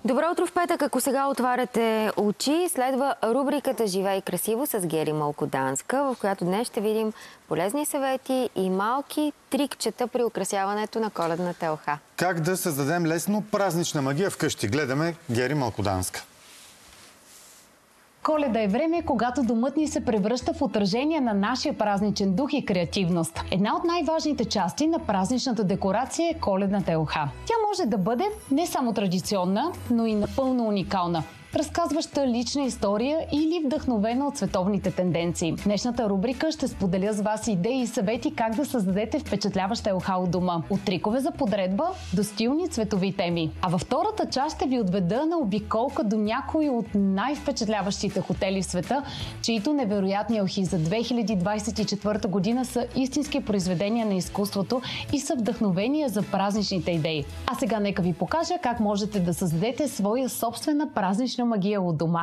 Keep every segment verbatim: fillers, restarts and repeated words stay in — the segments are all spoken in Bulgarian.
Добро утро в петък, ако сега отваряте очи. Следва рубриката "Живей красиво" с Гери Малкоданска, в която днес ще видим полезни съвети и малки трикчета при украсяването на коледната елха. Как да създадем лесно празнична магия вкъщи? Гледаме Гери Малкоданска. Коледа е време, когато домът ни се превръща в отражение на нашия празничен дух и креативност. Една от най-важните части на празничната декорация е коледната елха. Тя може да бъде не само традиционна, но и напълно уникална, разказваща лична история или вдъхновена от световните тенденции. В днешната рубрика ще споделя с вас идеи и съвети как да създадете впечатляваща елха у дома. От трикове за подредба до стилни цветови теми. А във втората част ще ви отведа на обиколка до някои от най-впечатляващите хотели в света, чието невероятни елхи за две хиляди двадесет и четвърта година са истински произведения на изкуството и са вдъхновения за празничните идеи. А сега нека ви покажа как можете да създадете своя собствена празнична магия у дома.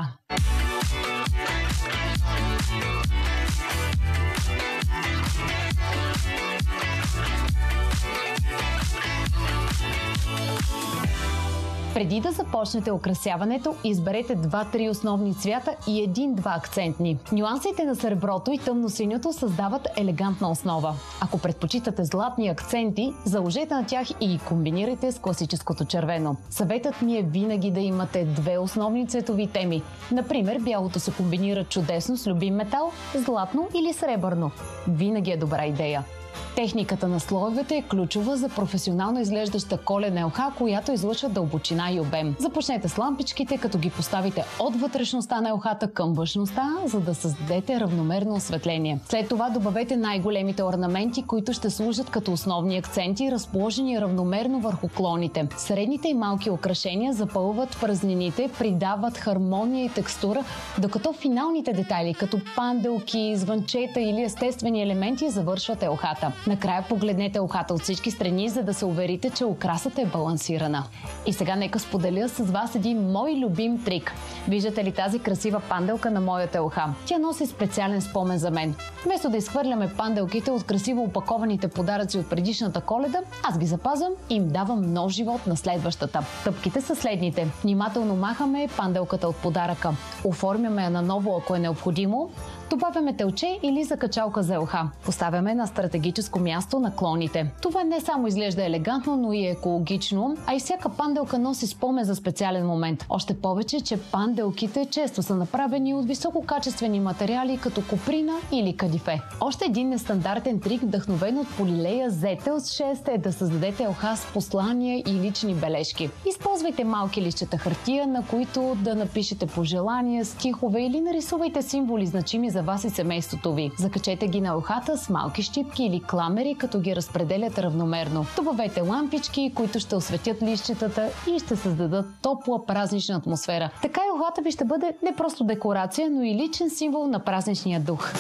Преди да започнете украсяването, изберете два-три основни цвята и един-два акцентни. Нюансите на среброто и тъмносиньото създават елегантна основа. Ако предпочитате златни акценти, заложете на тях и ги комбинирайте с класическото червено. Съветът ми е винаги да имате две основни цветови теми. Например, бялото се комбинира чудесно с любим метал, златно или сребърно. Винаги е добра идея. Техниката на слоевете е ключова за професионално изглеждаща коледна елха, която излъчва дълбочина и обем. Започнете с лампичките, като ги поставите от вътрешността на елхата към външността, за да създадете равномерно осветление. След това добавете най-големите орнаменти, които ще служат като основни акценти, разположени равномерно върху клоните. Средните и малки украшения запълват празнините, придават хармония и текстура, докато финалните детайли, като панделки, звънчета или естествени елементи, завършват елхата. Накрая погледнете елхата от всички страни, за да се уверите, че украсата е балансирана. И сега нека споделя с вас един мой любим трик. Виждате ли тази красива панделка на моята елха? Тя носи специален спомен за мен. Вместо да изхвърляме панделките от красиво опакованите подаръци от предишната Коледа, аз ги запазвам и им давам нов живот на следващата. Стъпките са следните. Внимателно махаме панделката от подаръка. Оформяме я наново, ако е необходимо. Добавяме телче или закачалка за елха. Поставяме на стратегическо място на клоните. Това не само изглежда елегантно, но и екологично, а и всяка панделка носи спомен за специален момент. Още повече, че панделките често са направени от висококачествени материали, като коприна или кадифе. Още един нестандартен трик, вдъхновен от Полилея Зетелс шест, е да създадете елха с послания и лични бележки. Използвайте малки листчета хартия, на които да напишете пожелания, стихове или нарисувайте символи, значими за вас и семейството ви. Закачете ги на елхата с малки щипки или кламери, като ги разпределят равномерно. Добавете лампички, които ще осветят листчетата и ще създадат топла празнична атмосфера. Така елхата ви ще бъде не просто декорация, но и личен символ на празничния дух.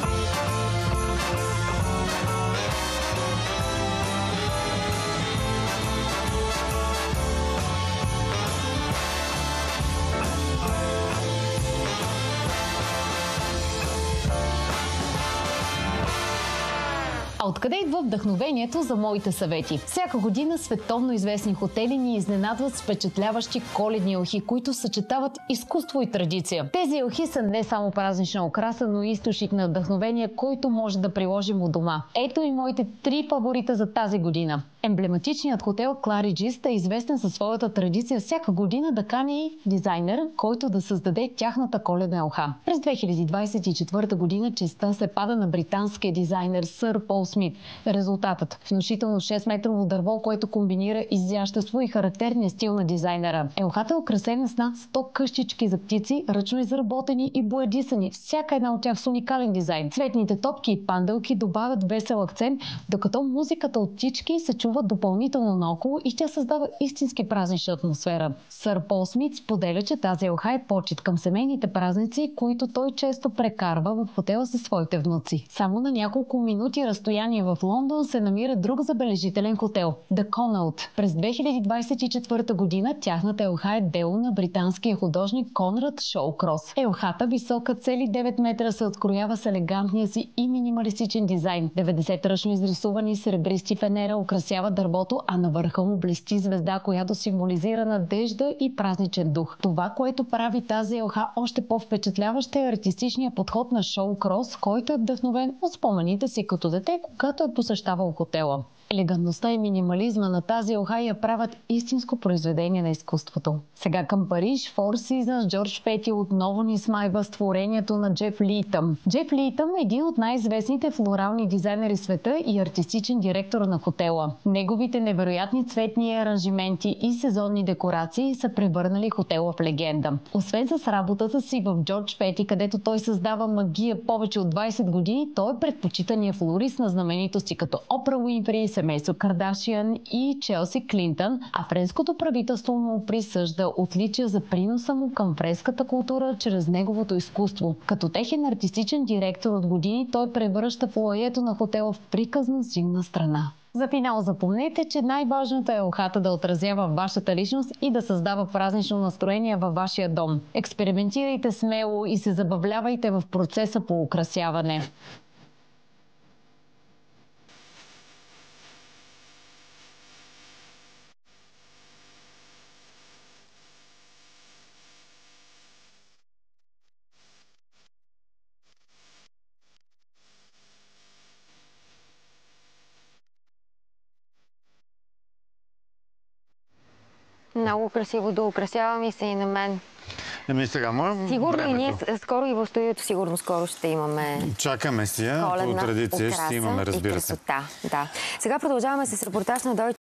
А откъде идва вдъхновението за моите съвети? Всяка година световно известни хотели ни изненадват с впечатляващи коледни елхи, които съчетават изкуство и традиция. Тези елхи са не само празнична украса, но и източник на вдъхновение, който може да приложим у дома. Ето и моите три фаворита за тази година. Емблематичният хотел Клариджис е известен със своята традиция всяка година да кани дизайнер, който да създаде тяхната коледна елха. През две хиляди двадесет и четвърта година честта се пада на британския дизайнер сър Пол Смит. Резултатът – внушително шест метрово дърво, което комбинира изящество и характерния стил на дизайнера. Елхата е украсена с над сто къщички за птици, ръчно изработени и боядисани, всяка една от тях с уникален дизайн. Цветните топки и панделки добавят весел акцент, докато музиката от птички се чува допълнително наоколо и тя създава истински празнична атмосфера. Сър Пол Смит споделя, че тази елха е почит към семейните празници, които той често прекарва в хотела със своите внуци. Само на няколко минути разстояние разстояние в Лондон се намира друг забележителен хотел – The Connaught. През две хиляди двадесет и четвърта година тяхната елха е дело на британския художник Конрад Шоукрос. Елхата, висока цели девет метра, се откроява с елегантния си и минималистичен дизайн. деветдесет ръчно изрисувани сребристи фенера украсяват дървото, а на върха му блести звезда, която символизира надежда и празничен дух. Това, което прави тази елха още по-впечатляваща, е артистичният подход на Шоукрос, който е вдъхновен от спомените си като дете, когато е посещавал хотела. Елегантността и минимализма на тази елха я правят истинско произведение на изкуството. Сега към Париж, Four Seasons, Джордж Пети отново ни смайва с творението на Джеф Литъм. Джеф Литъм е един от най-известните флорални дизайнери в света и артистичен директор на хотела. Неговите невероятни цветни аранжименти и сезонни декорации са превърнали хотела в легенда. Освен с работата си в Джордж Пети, където той създава магия повече от двадесет години, той е предпочитания флорист на знаменитости като Опра Уинфри, семейство Кардашиан и Челси Клинтън, а френското правителство му присъжда отличия за приноса му към френската култура чрез неговото изкуство. Като техен артистичен директор от години, той превръща фоайето на хотела в приказна зимна страна. За финал запомнете, че най-важното е елхата да отразява вашата личност и да създава празнично настроение във вашия дом. Експериментирайте смело и се забавлявайте в процеса по украсяване. Много красиво да украсява ми се и на мен. Еми сега, моя Сигурно и ние времето. скоро и в студиото, сигурно скоро ще имаме Чакаме си я, по коледна традиция украса ще имаме, разбира и се. красота. Да. Сега продължаваме с репортаж на Deutsche